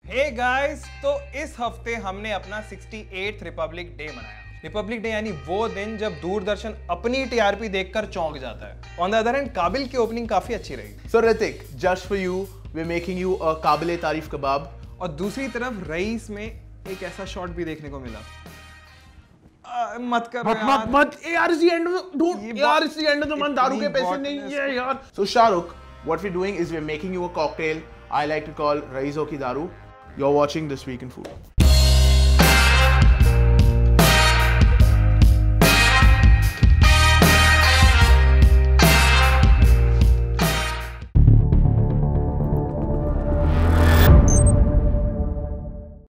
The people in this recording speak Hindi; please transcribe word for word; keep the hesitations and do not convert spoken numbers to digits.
हे गाइस, तो इस हफ्ते हमने अपना सिक्सटी एथ रिपब्लिक डे मनाया। रिपब्लिक डे यानी वो दिन जब दूरदर्शन अपनी टीआरपी देखकर चौंक जाता है। ऑन द अदर हैंड काबिल की ओपनिंग काफी अच्छी रही। So Ritik, just for you, we're making you a काबिले तारीफ कबाब। और दूसरी तरफ रईस में एक ऐसा शॉट भी देखने को मिला। आ, मत करो मत यार। मत मत यार, इसी एंड में डोंट यार, इसी एंड में मन दारू के पैसे नहीं है यार। So Shahrukh, what we're doing is we're making you a cocktail I like to call रईसों की दारू। You're watching This Week in Food।